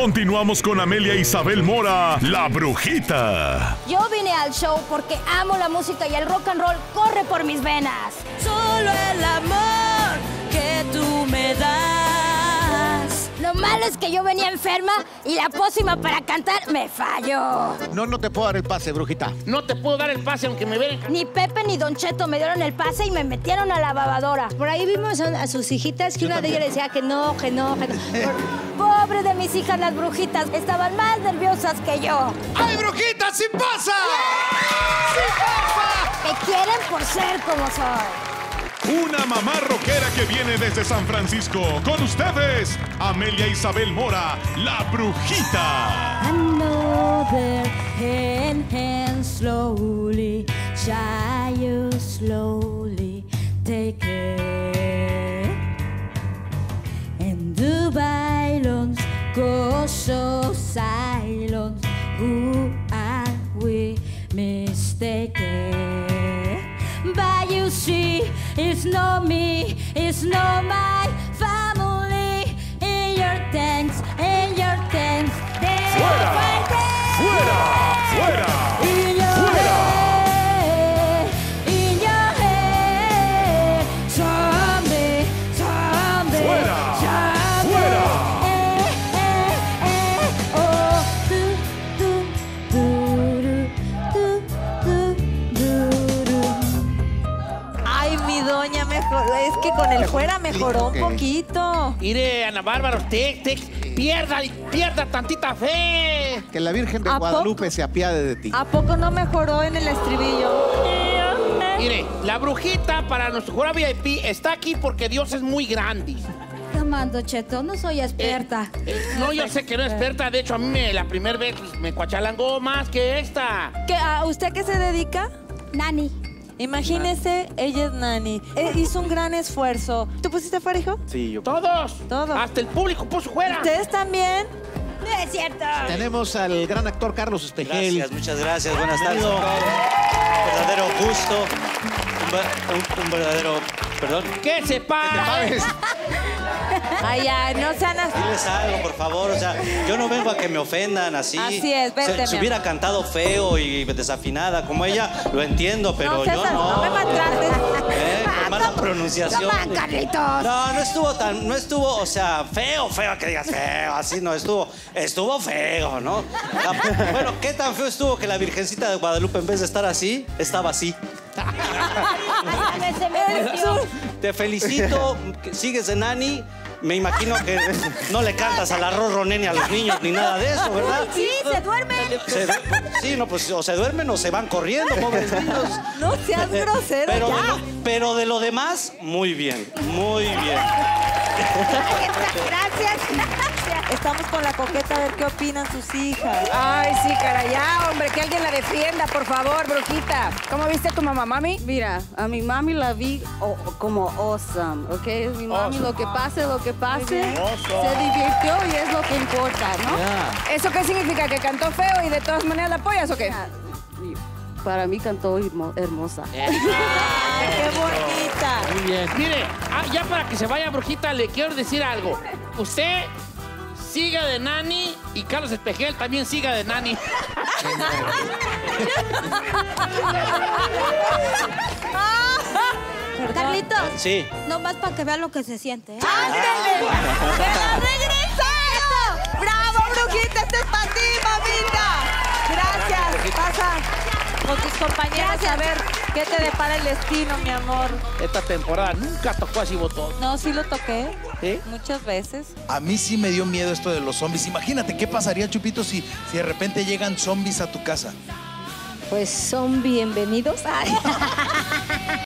Continuamos con Amelia Isabel Mora, la brujita. Yo vine al show porque amo la música y el rock and roll corre por mis venas. Solo el amor que tú me das. Lo malo es que yo venía enferma y la pócima para cantar me falló. No te puedo dar el pase, brujita. No te puedo dar el pase aunque me vean. Ni Pepe ni Don Cheto me dieron el pase y me metieron a la lavadora. Por ahí vimos a sus hijitas que una de ellas le decía que no. Pobre de mis hijas las brujitas, estaban más nerviosas que yo. ¡Ay, brujita, sí pasa! ¡Sí pasa! Me quieren por ser como soy. Una mamá rockera que viene desde San Francisco. Con ustedes, Amelia Isabel Mora, la brujita. Another hand slowly, child slowly take it. And the violence goes so silent. Who are we mistaken? But you see, it's not me, it's not my family. In your thanks, ¡Fuera! ¡Fuera! ¡Fuera! in your ¡Fuera! head, in your head. Zombie, zombie, ¡Fuera! zombie. ¡Fuera! Oh, Ay, mi doña mejoró. Es que con el fuera mejoró un poquito. Mire, Ana Bárbara, usted pierda tantita fe. Que la Virgen de ¿A Guadalupe poco? se apiade de ti. ¿A poco no mejoró en el estribillo? Mire, la brujita para nuestro jurado VIP está aquí porque Dios es muy grande. Tomando, Cheto, no soy experta. No, yo sé que no es experta. De hecho, a mí la primera vez me cuachalangó más que esta. ¿A usted qué se dedica? Nani. Imagínese, ella es Nani. Hizo un gran esfuerzo. ¿Tú pusiste fuera, hijo? Sí, yo. Todos. Todos. Hasta el público puso fuera. ¿Ustedes también? No es cierto. Tenemos al gran actor Carlos Espejel. Gracias, muchas gracias. Buenas tardes a todos. Un verdadero gusto. Un verdadero... Perdón. ¡Que se pague! Ay, ay, no sean así. Diles algo, por favor. O sea, yo no vengo a que me ofendan así. Así es, vente, Si mi hubiera amor. cantado feo y desafinada como ella, lo entiendo, pero No seas yo así, no. no me maltrates. Con mala pronunciación. Toma, Carlitos. No estuvo, o sea, feo, que digas feo, así no, estuvo feo, ¿no? Bueno, ¿qué tan feo estuvo que la Virgencita de Guadalupe, en vez de estar así, estaba así? Se me metió. Te felicito, que sigues de Nani. Me imagino que no le cantas al arroz ronén ni a los niños ni nada de eso, ¿verdad? Sí, se duermen. Sí, no, pues o se duermen o se van corriendo, pobres niños. No seas grosero ya. Pero de lo demás, muy bien, muy bien. Gracias. Estamos con la coqueta a ver qué opinan sus hijas. Ay, sí, cara, ya, hombre, que alguien la defienda, por favor, brujita. ¿Cómo viste a tu mamá, mami? Mira, a mi mami la vi como awesome, ¿ok? Mi mami, lo que pase, se divirtió y es lo que importa, ¿no? ¿Eso qué significa? ¿Que cantó feo y de todas maneras la apoyas o qué? Para mí cantó hermosa. ¡Qué bonita! Muy bien. Mire, ya para que se vaya, brujita, le quiero decir algo. Usted siga de Nani y Carlos Espejel también siga de Nani. Carlitos. Sí. Nomás para que vean lo que se siente. ¡Ándale! ¡Me la regresaron! ¡Bravo, brujita! ¡Este es para ti, mamita! Gracias. Pasa con tus compañeras a ver qué te depara el destino, mi amor. Esta temporada nunca tocó así botón. No, sí lo toqué. ¿Sí? Muchas veces. A mí sí me dio miedo esto de los zombies. Imagínate qué pasaría, Chupito, si de repente llegan zombies a tu casa. Pues son bienvenidos. Ay.